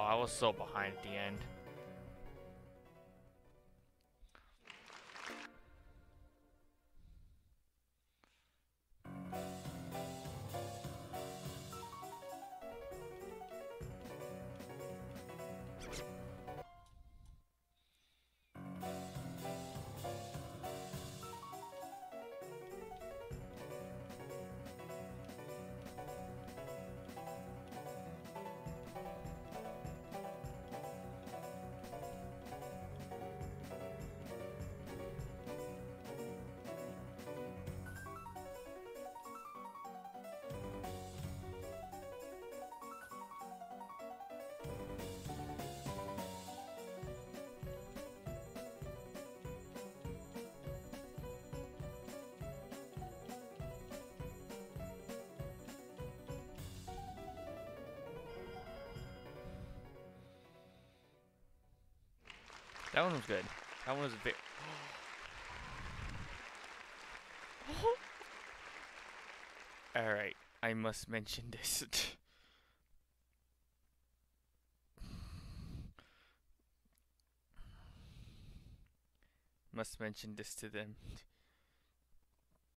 I was so behind at the end. That one was good. That one was a bit. Alright, I must mention this. Must mention this to them.